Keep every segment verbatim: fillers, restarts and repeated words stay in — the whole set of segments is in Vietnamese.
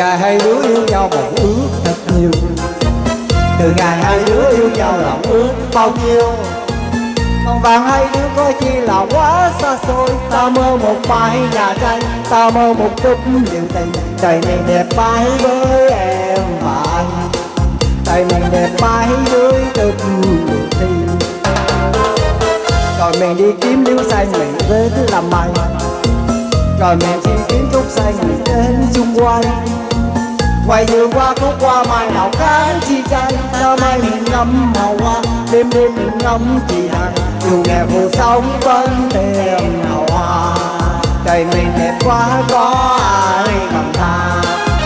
ngày hai đứa yêu nhau một ước thật nhiều, từ ngày hai đứa yêu nhau lòng ước bao nhiêu. Còn vàng hai đứa có chi là quá xa xôi. Ta mơ một mái nhà tranh, ta mơ một chút điều tình. Trời mình đẹp mãi với em và anh, trời mình đẹp mãi với chút điều tình. Rồi mình đi kiếm liễu xanh mình đến làm mày, rồi mình đi kiếm trúc xanh mình đến chung quanh. Quay đường qua khúc qua mai nào khác chi tranh. Ta mai mình ngắm màu hoa, đêm đêm mình ngắm chị Hằng. Dù nghèo khổ sống vẫn tìm hào hoa. Trời mình đẹp quá có ai bằng ta.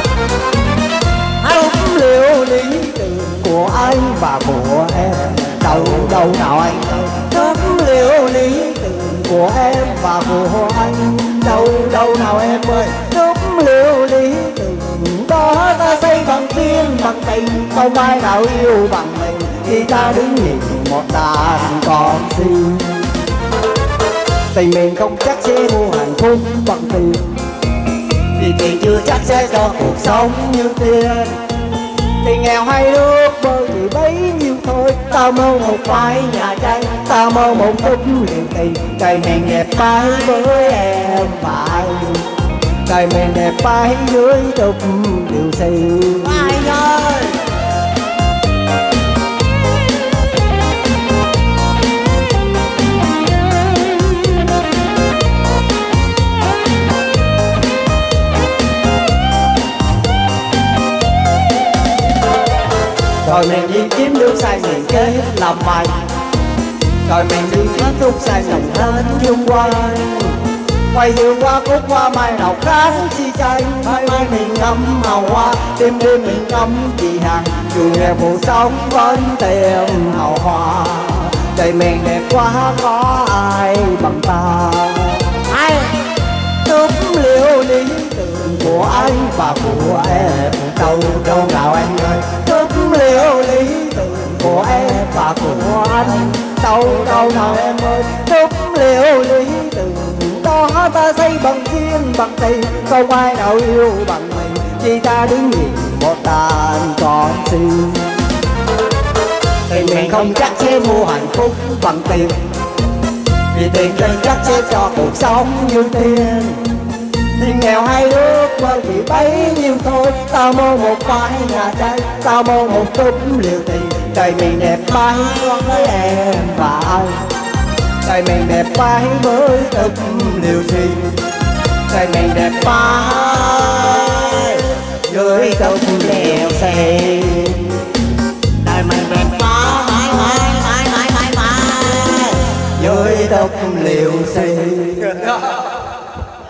Đúng liễu lý tưởng của anh và của em, đâu đâu nào anh ơi. Đúng liễu lý tưởng của em và của anh, đâu đâu nào em ơi. Đúng liễu lý tưởng đó ta xây bằng duyên bằng tình, không ai nào yêu bằng mình. Khi ta đứng nhìn một đàn con xin, tình mình không chắc sẽ mua hạnh phúc bằng tiền, vì tiền chưa chắc sẽ cho cuộc sống như tiền. Tình nghèo hay ước mơ chỉ bấy nhiêu thôi. Ta mơ một mái nhà tranh, ta mơ một chút liền tình. Trời mình đẹp mãi với em và anh, trời mình đẹp mãi dưới chút điều gì. Anh ơi rồi mình đi kiếm liễu xanh mình kết làm mày, rồi mình đi kiếm trúc xanh mình đến chung quanh. Quay đường qua khúc qua mai nào khác chi tranh. Mai mai mình ngắm màu hoa, đêm đêm mình ngắm chị Hằng. Dù nghèo khổ sống vẫn tìm hào hoa. Đời mình đẹp quá có ai bằng ta. Ai đúng liễu lý tưởng của anh và của em, đâu đâu nào anh ơi. Đúng liễu lý tưởng của em và của anh, đâu đâu nào em ơi. Đúng liễu lý tưởng đó ta xây bằng duyên bằng tình, không ai nào yêu bằng mình. Khi ta đứng nhìn một đàn con xin, tình mình không chắc sẽ mua hạnh phúc bằng tiền, vì tiền đây chắc sẽ cho cuộc sống như tiền. Tình nghèo hay ước mơ chỉ bấy nhiêu thôi. Ta mơ một mái nhà tranh, ta mơ một chút liều tình. Trời mình đẹp mãi với em và anh, trời mình đẹp mãi với chút liều tình. Trời mình đẹp mãi với chút liều tình. Trời mình đẹp mãi mãi mãi mãi mãi mãi với chút liều tình.